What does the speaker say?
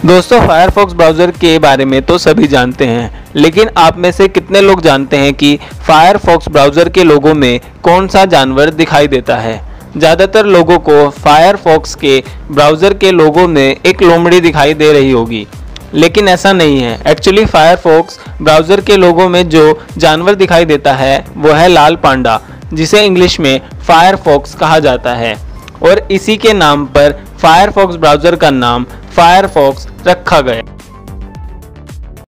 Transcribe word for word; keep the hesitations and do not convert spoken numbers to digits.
दोस्तों, Firefox browser के बारे में तो सभी जानते हैं, लेकिन आप में से कितने लोग जानते हैं कि फायरफॉक्स ब्राउज़र के लोगो में कौन सा जानवर दिखाई देता है। ज़्यादातर लोगों को फायरफॉक्स के ब्राउज़र के लोगो में एक लोमड़ी दिखाई दे रही होगी, लेकिन ऐसा नहीं है। एक्चुअली फायरफॉक्स ब्राउज़र के लोगो में जो जानवर दिखाई देता है वो है लाल पांडा, जिसे इंग्लिश में फायरफॉक्स कहा जाता है, और इसी के नाम पर फायरफॉक्स ब्राउज़र का नाम फायरफॉक्स रखा गया।